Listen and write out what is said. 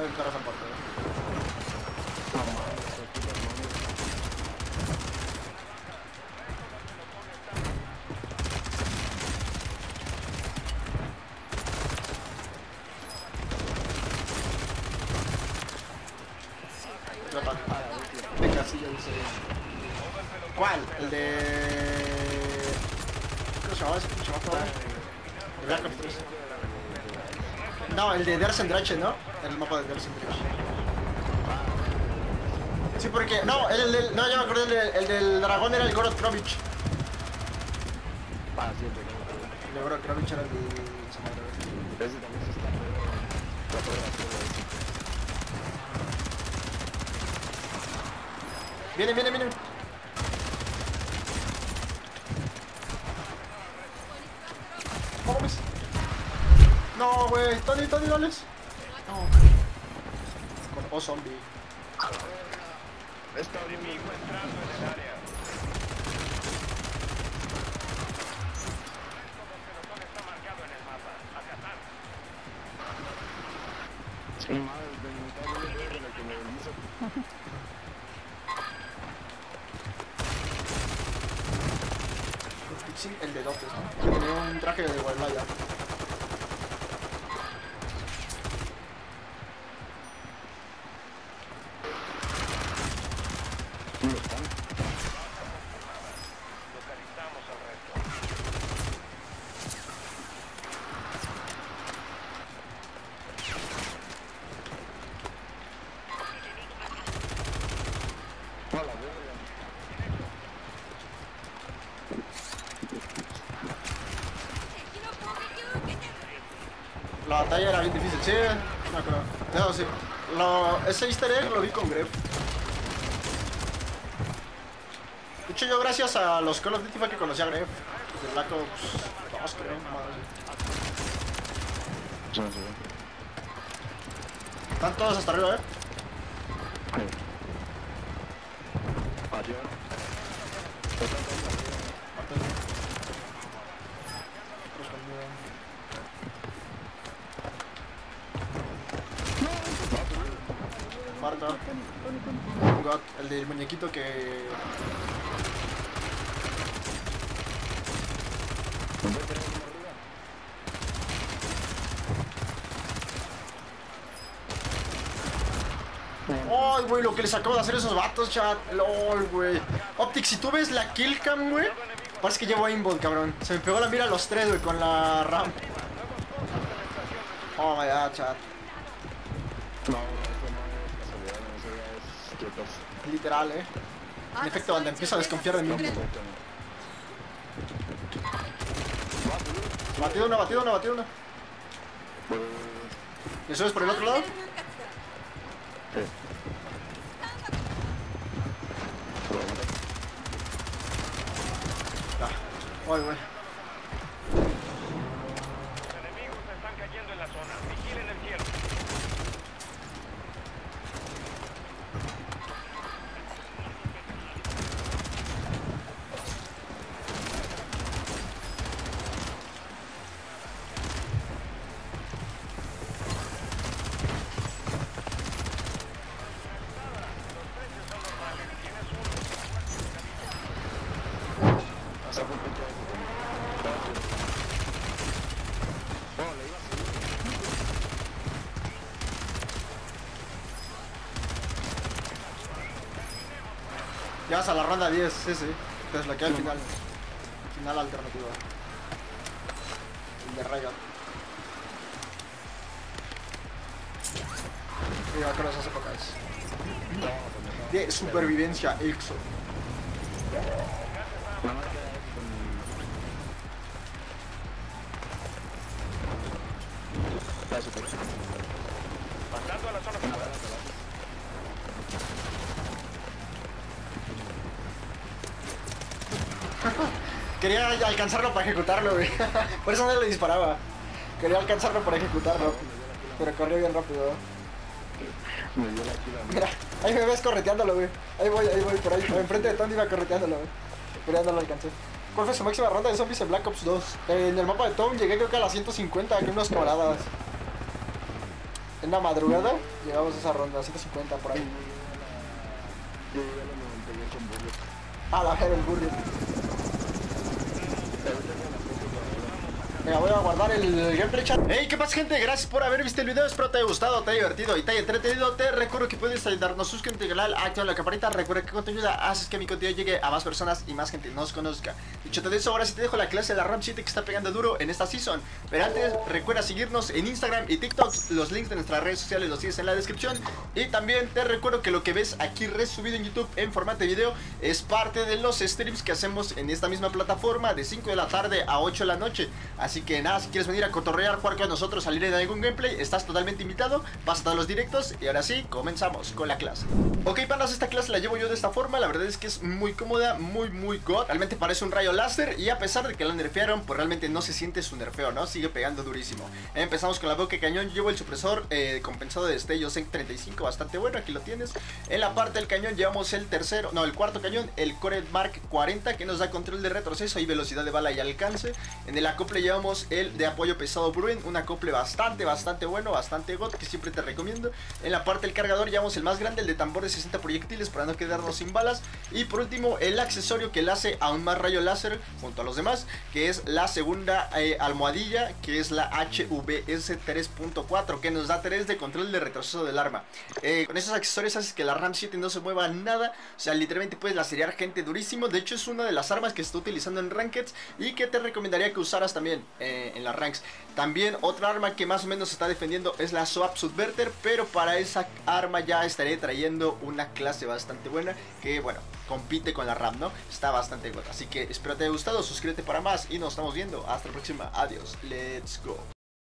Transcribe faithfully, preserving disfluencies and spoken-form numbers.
Está bien cara esa parte, ¿eh? Venga, sí, ya dice. ¿Cuál? El de... ¿Cómo se llamaba ese pinche mapa? El Black Ops tres. No, el de Der Zendrache, ¿no? El mapa de Der Zendrache. Sí, porque... No, el del... No, ya me acordé, el, de, el del dragón era el Gorod Krovich. Ah, sí, el de Gorod Krovich era el de... Ese también se está... Vienen, vienen, vienen. Vamos. No, güey. Tony, Tony, dales. No. Con O zombie. Está enemigo entrando en el área. Está marcado en el mapa. A cazar. Sí, madre, de la que me hizo. El de Dotes, ¿no? Tenía un traje de Guaymaya. Localizamos al resto. Hola, verga. La batalla era bien difícil, sí, me acuerdo. No, sí. Lo, ese easter egg lo vi con Gref. De hecho, yo gracias a los Call of Duty fue que conocí a Gref. De Black Ops dos, creo. Sí, sí. Están todos hasta arriba, ¿eh? Adiós. Marta. God, el del muñequito que... Ay, güey, lo que les acabo de hacer a esos vatos, chat. LOL, güey. Optic, si tú ves la killcam, güey, parece que llevo aimbot, cabrón. Se me pegó la mira a los tres, güey, con la RAM. Oh my god, chat. No, no, eso no es casualidad, no, eso ya es quietos. Literal, eh. En efecto, banda, empiezo a desconfiar de mí. Batido una, batido una, batido una. ¿Y subes por el otro lado? Sí. Ah, ay, güey. Los enemigos están cayendo en la zona. Vigilen el cielo. Llegas a la ronda diez, sí, sí. Entonces la queda al final. Final alternativo. El de Riot. Y acá las épocas. De supervivencia, Exo. Pasando a la zona segura. Quería alcanzarlo para ejecutarlo, güey. Por eso no le disparaba. Quería alcanzarlo para ejecutarlo. Pero corrió bien rápido. Mira, ahí me ves correteándolo, güey. Ahí voy, ahí voy, por ahí. Enfrente de Tom iba correteándolo, güey. Pero ya no lo alcancé. ¿Cuál fue su máxima ronda de zombies en Black Ops dos? En el mapa de Tom llegué creo que a las ciento cincuenta, con unas camaradas. En la madrugada llegamos a esa ronda, ciento cincuenta por ahí. Yo llegué a los noventa y ocho en burro. A la ver el burro. Venga, voy a guardar el, el gameplay chat. Hey, ¿qué pasa, gente? Gracias por haber visto el video. Espero te haya gustado, te haya divertido y te haya entretenido. Te recuerdo que puedes ayudarnos suscribiendo al canal, activando la campanita. Recuerda que con tu ayuda haces que mi contenido llegue a más personas y más gente nos conozca. Dicho todo eso, ahora sí te dejo la clase de la RAM siete que está pegando duro en esta season. Pero antes, recuerda seguirnos en Instagram y TikTok. Los links de nuestras redes sociales los tienes en la descripción. Y también te recuerdo que lo que ves aquí resubido en YouTube en formato de video es parte de los streams que hacemos en esta misma plataforma de cinco de la tarde a ocho de la noche. Así que nada, si quieres venir a cotorrear, jugar con nosotros, salir en algún gameplay, estás totalmente invitado. Pasa a todos los directos y ahora sí, comenzamos con la clase. Ok, panas, esta clase la llevo yo de esta forma. La verdad es que es muy cómoda, muy muy god. Realmente parece un rayo láser y a pesar de que la nerfearon, pues realmente no se siente su nerfeo, ¿no? Sigue pegando durísimo. Empezamos con la boca de cañón. Llevo el supresor eh, compensado de destellos en treinta y cinco, bastante bueno, aquí lo tienes. En la parte del cañón llevamos el tercero, no, el cuarto cañón, el Core Mark cuarenta, que nos da control de retroceso y velocidad de bala y alcance. En el acople llevamos el de apoyo pesado Bruen, un acople bastante, bastante bueno, bastante god, que siempre te recomiendo. En la parte del cargador llevamos el más grande, el de tambor de sesenta proyectiles para no quedarnos sin balas. Y por último, el accesorio que le hace aún más rayo láser junto a los demás, que es la segunda eh, almohadilla, que es la H V S tres punto cuatro, que nos da tres de control de retroceso del arma. Eh, con esos accesorios haces que la RAM siete no se mueva nada, o sea, literalmente puedes lacerear gente durísimo. De hecho, es una de las armas que se está utilizando en Rankeds y que te recomendaría que usaras también eh, en las ranks. También otra arma que más o menos se está defendiendo es la Swap Subverter, pero para esa arma ya estaré trayendo una clase bastante buena que, bueno, compite con la RAM, ¿no? Está bastante buena. Así que espero te haya gustado, suscríbete para más y nos estamos viendo. Hasta la próxima. Adiós. Let's go.